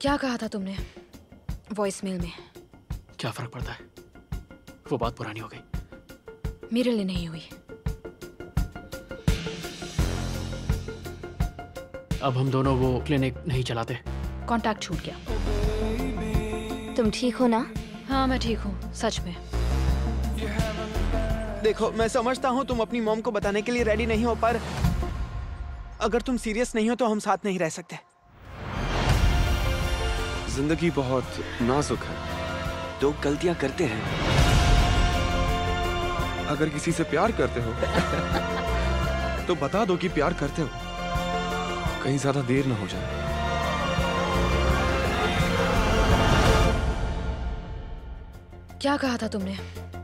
क्या कहा था तुमने वॉइसमेल में? क्या फर्क पड़ता है, वो बात पुरानी हो गई। मेरे लिए नहीं हुई। अब हम दोनों वो क्लिनिक नहीं चलाते। कांटेक्ट छूट गया। तुम ठीक हो ना? हाँ मैं ठीक हूँ, सच में। देखो मैं समझता हूँ तुम अपनी मॉम को बताने के लिए रेडी नहीं हो, पर अगर तुम सीरियस नहीं हो तो हम साथ नहीं रह सकते। जिंदगी बहुत नाजुक है, लोग गलतियां करते हैं। अगर किसी से प्यार करते हो तो बता दो कि प्यार करते हो, कहीं ज्यादा देर ना हो जाए। क्या कहा था तुमने